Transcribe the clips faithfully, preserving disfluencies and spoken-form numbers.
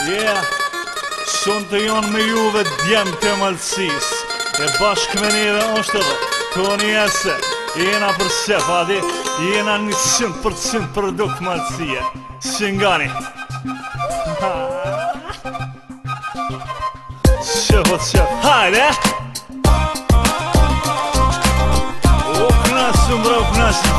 Yeah, son të jonë me juve djemë të Malësis. E bashkë me njëve është edhe Toni Ese. Jena për shef, adi, jena një cent për cent produkt Malësie. Shingani. Shefot shef, hajde! O knasëm, bro, knasëm.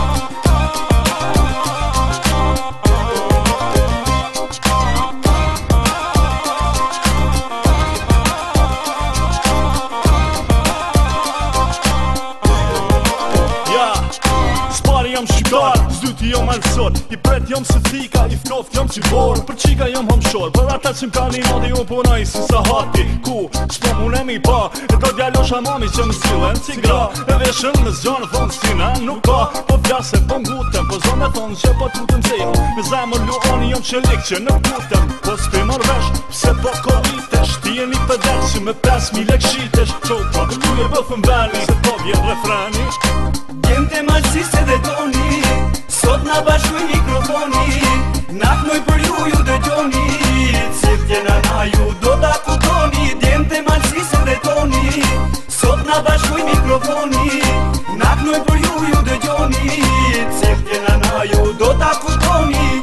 Jam shqiptar, zdyti jom alësor, i pret jom se thika, i ftoft jom që borë. Për qika jom homshor, për ata që m'ka një nadi u punoj si sa hati. Ku, shpo mune mi pa, e do djalosha mami që më sillen si gra. E veshën me zgjonë thonë si na nuk ka, po vjase po ngutëm, po zonë me thonë që po tutëm zejë. Me zemër luoni jom që lik që nuk tutëm, po s'pi mor vesh, pse po kovitesh. Ti e një pëdesh që me pes mi lek shitesh. Qoka, tu e bëfëm veni, se po vjen refreni. Jem të Malësis edhe Toni, sot na bashkuj mikrofoni. Naknoj për ju ju dëgjoni, ciltjena na ju do ta kutoni. Jem të Malësis edhe Toni, sot na bashkuj mikrofoni. Naknoj për ju ju dëgjoni, ciltjena na ju do ta kutoni.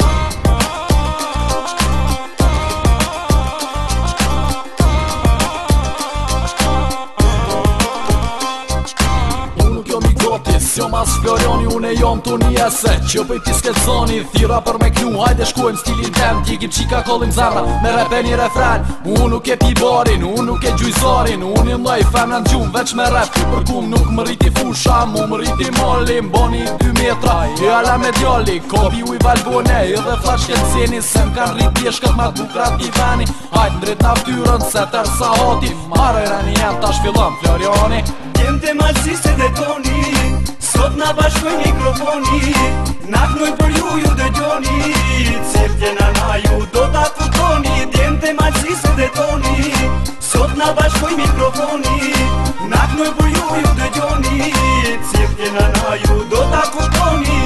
Jo mas Florioni, une jom Toni Ese që pëj t'i skeconi, thira për me knu. Hajde shkojmë stilin tem, t'ikim qika kollim zarra me repe një refren. Unë nuk e pi barin, unë nuk e gjujzarin, unë i mloj femna n'gjum veç me rap. Ty për kum nuk më rriti fusha, mu më rriti mollim, boni dy metra, e ala me djalli. Kopi u i valbone, edhe flashket zeni, se m'kan rrit pjeshkët ma t'bukrat t'i veni. Hajde ndrit naftyrën, se tërsa hati, marë e rani jem tash fillon Florioni. Jem të Malësis edhe Toni, sot na bashkuj mikrofoni. Naknoj për ju ju dëgjoni, ciltjena na ju do ta kutoni. Jem të Malësis edhe Toni, sot na bashkuj mikrofoni. Naknoj për ju ju dëgjoni, ciltjena na ju do ta kutoni.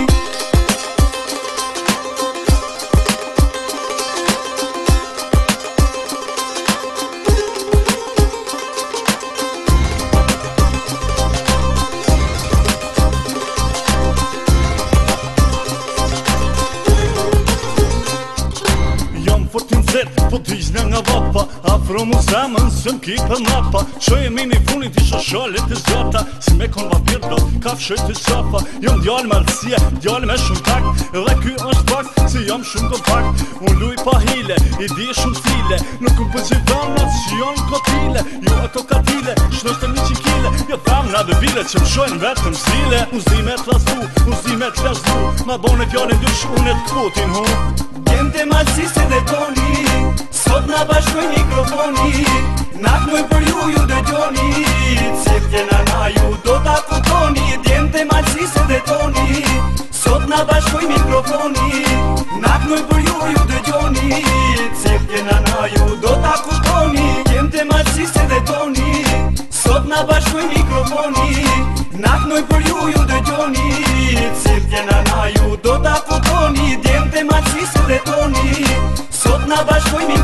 Po t'ishna nga vapa, afro mu zemën, së m'ki për mapa. Qo e mini funit isha shalet e zgjata, si me kon vapir do kaf shojt e qafa. Jom djallë Malësia, djallë me shumë tak, edhe ky është fakt, si jom shumë kompakt. Unë luj pa hile, i di shumë stile, nuk më pëgjë femnat që jonë kotile. Ju e kokatile, shnështë një qikile, jo femna dhe bile që më shojnë vetëm stile. Unë zdi me t'lasdu, unë zdi me t'lasdu, ma bone fjallin dysh unë e t'kvotin hu. Jem të Malësis edhe Toni, sot na bashkuj mikrofoni. Naknoj për ju ju dëgjoni, ciltjena na ju do ta kutoni. Jem të Malësis edhe Toni, sot na bashkuj mikrofoni. Naknoj për ju ju dëgjoni, ciltjena na ju do ta kutoni. Jem të Malësis edhe Toni, sot na bashkuj mikrofoni. Naknoj për ju ju dëgjoni, ciltjena na ju do ta kutoni. Jem të Malësis edhe Toni, sot na bashkuj mikrofoni.